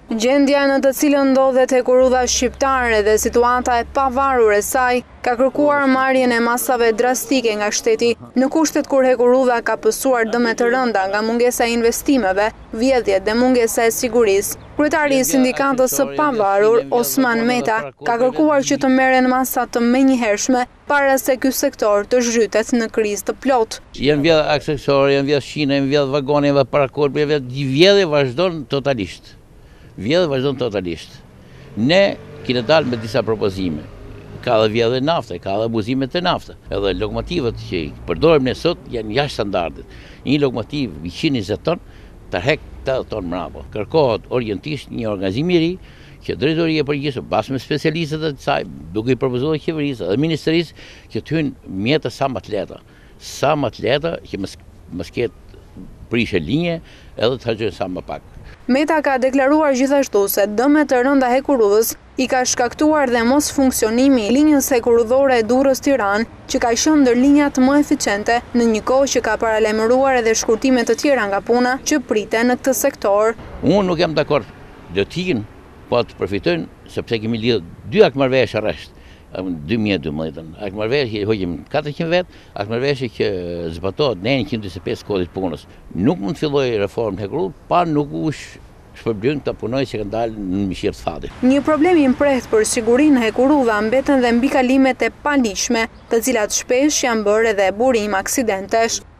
Gjendja në të cilën ndodhet Hekurudha shqiptare dhe situata e pavarur e saj ka kërkuar marrjen e masave drastike nga shteti në kushtet kur Hekurudha ka pësuar dëme të rënda nga mungesa e investimeve, vjedhjet dhe mungesa e sigurisë. Kryetari i sindikatës së pavarur, Osman Meta, ka kërkuar që të merren masa të menjëhershme para se ky sektor të zhytet në krizë të plotë. Janë vjedhë aksesorë, janë vjedhë shine, janë vjedhë vagone, janë parakorp, vjedhë vazhdon totalisht. Vjedhë vazhdon totalisht. Ne kemi dalë me disa propozime. Ka dhe vjedhë nafte, ka dhe abuzime të nafte. Edhe lokomotivët që i përdorim ne sot janë jashtë standardit. Një lokomotiv 120 ton, tërhek 80 ton mbrapa. Kërkohet orientisht një organizim i ri që drejtoria e përgjithshme bashkë me specialistët e saj, duke i propozuar qeverisë dhe ministrisë që të hyjnë mjete sa më të lehta. Sa më të lehta që mos ketë prishje linje edhe të harxojnë sa më pak. Meta ka deklaruar gjithashtu se dëmet të rënda Hekurudhës i ka shkaktuar dhe mos funksionimi i linjës hekurudhore e Durrës-Tiranë, që ka qenë ndër linjat më eficiente në një kohë që ka paralajmëruar edhe shkurtime të tjera nga puna që priten në këtë sektor. Unë nuk jam dakord, do të ikin, po të përfitojnë sepse kemi lidhur 2 akmarrëveshje rresht. 2012. Akmarrëveshje hoqim 400 vet, akmarrëveshje që zbatohet në 125 kodit punës. Nuk mund të filloj reformë Hekurudh pa nuk u shpërblyejnë këta punojë që kanë dalë në mishirë të fatit. Një problem i mprehtë për sigurinë Hekurudha mbeten dhe mbikalimet e paligjshme, të cilat shpesh janë bërë edhe burim aksidentesh.